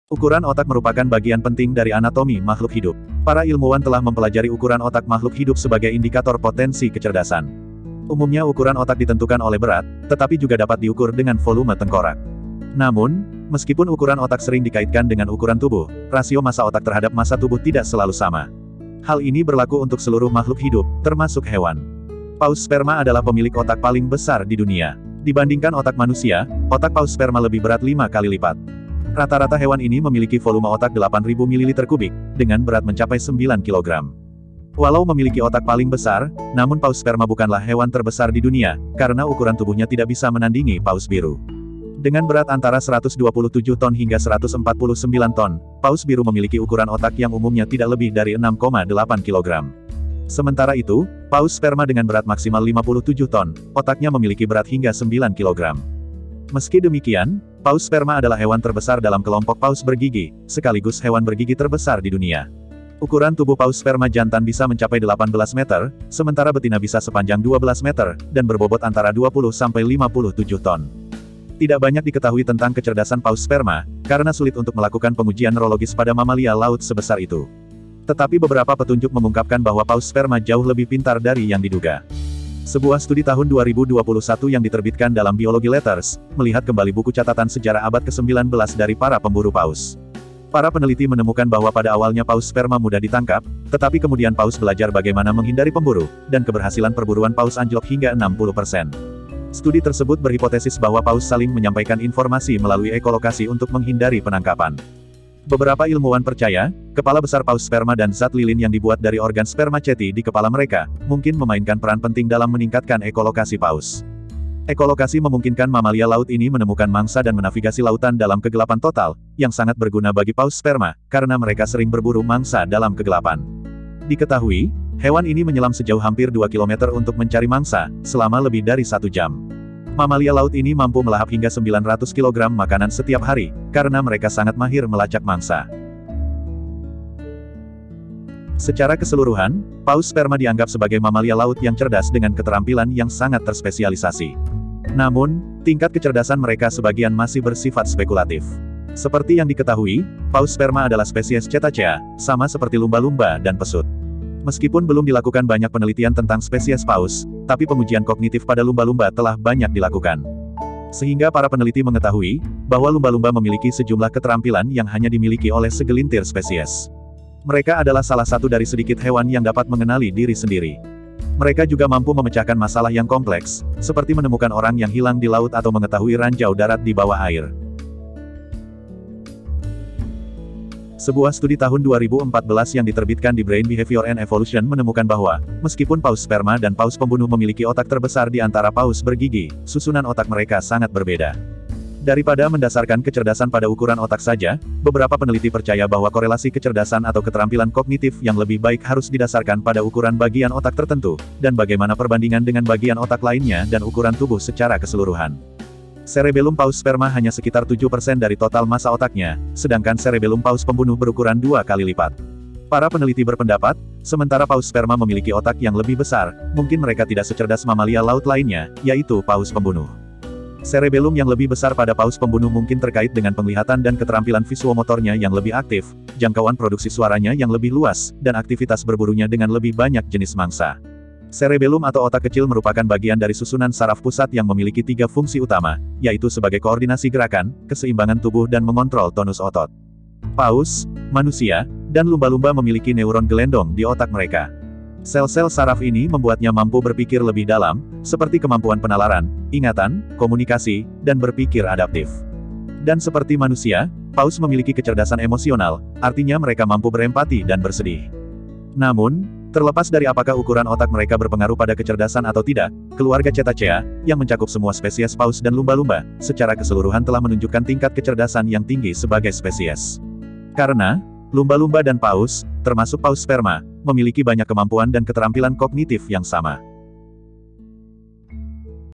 Ukuran otak merupakan bagian penting dari anatomi makhluk hidup. Para ilmuwan telah mempelajari ukuran otak makhluk hidup sebagai indikator potensi kecerdasan. Umumnya ukuran otak ditentukan oleh berat, tetapi juga dapat diukur dengan volume tengkorak. Namun, meskipun ukuran otak sering dikaitkan dengan ukuran tubuh, rasio massa otak terhadap massa tubuh tidak selalu sama. Hal ini berlaku untuk seluruh makhluk hidup, termasuk hewan. Paus sperma adalah pemilik otak paling besar di dunia. Dibandingkan otak manusia, otak paus sperma lebih berat 5 kali lipat. Rata-rata hewan ini memiliki volume otak 8.000 ml3, dengan berat mencapai 9 kg. Walau memiliki otak paling besar, namun paus sperma bukanlah hewan terbesar di dunia, karena ukuran tubuhnya tidak bisa menandingi paus biru. Dengan berat antara 127 ton hingga 149 ton, paus biru memiliki ukuran otak yang umumnya tidak lebih dari 6,8 kg. Sementara itu, paus sperma dengan berat maksimal 57 ton, otaknya memiliki berat hingga 9 kg. Meski demikian, paus sperma adalah hewan terbesar dalam kelompok paus bergigi, sekaligus hewan bergigi terbesar di dunia. Ukuran tubuh paus sperma jantan bisa mencapai 18 meter, sementara betina bisa sepanjang 12 meter, dan berbobot antara 20-57 ton. Tidak banyak diketahui tentang kecerdasan paus sperma, karena sulit untuk melakukan pengujian neurologis pada mamalia laut sebesar itu. Tetapi beberapa petunjuk mengungkapkan bahwa paus sperma jauh lebih pintar dari yang diduga. Sebuah studi tahun 2021 yang diterbitkan dalam Biology Letters, melihat kembali buku catatan sejarah abad ke-19 dari para pemburu paus. Para peneliti menemukan bahwa pada awalnya paus sperma mudah ditangkap, tetapi kemudian paus belajar bagaimana menghindari pemburu, dan keberhasilan perburuan paus anjlok hingga 60%. Studi tersebut berhipotesis bahwa paus saling menyampaikan informasi melalui ekolokasi untuk menghindari penangkapan. Beberapa ilmuwan percaya, kepala besar paus sperma dan zat lilin yang dibuat dari organ spermaceti di kepala mereka, mungkin memainkan peran penting dalam meningkatkan ekolokasi paus. Ekolokasi memungkinkan mamalia laut ini menemukan mangsa dan menavigasi lautan dalam kegelapan total, yang sangat berguna bagi paus sperma, karena mereka sering berburu mangsa dalam kegelapan. Diketahui, hewan ini menyelam sejauh hampir 2 km untuk mencari mangsa, selama lebih dari 1 jam. Mamalia laut ini mampu melahap hingga 900 kg makanan setiap hari, karena mereka sangat mahir melacak mangsa. Secara keseluruhan, paus sperma dianggap sebagai mamalia laut yang cerdas dengan keterampilan yang sangat terspesialisasi. Namun, tingkat kecerdasan mereka sebagian masih bersifat spekulatif. Seperti yang diketahui, paus sperma adalah spesies Cetacea, sama seperti lumba-lumba dan pesut. Meskipun belum dilakukan banyak penelitian tentang spesies paus, tapi pengujian kognitif pada lumba-lumba telah banyak dilakukan. Sehingga para peneliti mengetahui, bahwa lumba-lumba memiliki sejumlah keterampilan yang hanya dimiliki oleh segelintir spesies. Mereka adalah salah satu dari sedikit hewan yang dapat mengenali diri sendiri. Mereka juga mampu memecahkan masalah yang kompleks, seperti menemukan orang yang hilang di laut atau mengetahui ranjau darat di bawah air. Sebuah studi tahun 2014 yang diterbitkan di Brain Behavior and Evolution menemukan bahwa, meskipun paus sperma dan paus pembunuh memiliki otak terbesar di antara paus bergigi, susunan otak mereka sangat berbeda. Daripada mendasarkan kecerdasan pada ukuran otak saja, beberapa peneliti percaya bahwa korelasi kecerdasan atau keterampilan kognitif yang lebih baik harus didasarkan pada ukuran bagian otak tertentu, dan bagaimana perbandingan dengan bagian otak lainnya dan ukuran tubuh secara keseluruhan. Cerebellum paus sperma hanya sekitar 7% dari total massa otaknya, sedangkan cerebellum paus pembunuh berukuran 2 kali lipat. Para peneliti berpendapat, sementara paus sperma memiliki otak yang lebih besar, mungkin mereka tidak secerdas mamalia laut lainnya, yaitu paus pembunuh. Cerebellum yang lebih besar pada paus pembunuh mungkin terkait dengan penglihatan dan keterampilan visuomotornya yang lebih aktif, jangkauan produksi suaranya yang lebih luas, dan aktivitas berburunya dengan lebih banyak jenis mangsa. Cerebellum atau otak kecil merupakan bagian dari susunan saraf pusat yang memiliki 3 fungsi utama, yaitu sebagai koordinasi gerakan, keseimbangan tubuh dan mengontrol tonus otot. Paus, manusia, dan lumba-lumba memiliki neuron gelendong di otak mereka. Sel-sel saraf ini membuatnya mampu berpikir lebih dalam, seperti kemampuan penalaran, ingatan, komunikasi, dan berpikir adaptif. Dan seperti manusia, paus memiliki kecerdasan emosional, artinya mereka mampu berempati dan bersedih. Namun, terlepas dari apakah ukuran otak mereka berpengaruh pada kecerdasan atau tidak, keluarga Cetacea, yang mencakup semua spesies paus dan lumba-lumba, secara keseluruhan telah menunjukkan tingkat kecerdasan yang tinggi sebagai spesies. Karena, lumba-lumba dan paus, termasuk paus sperma, memiliki banyak kemampuan dan keterampilan kognitif yang sama.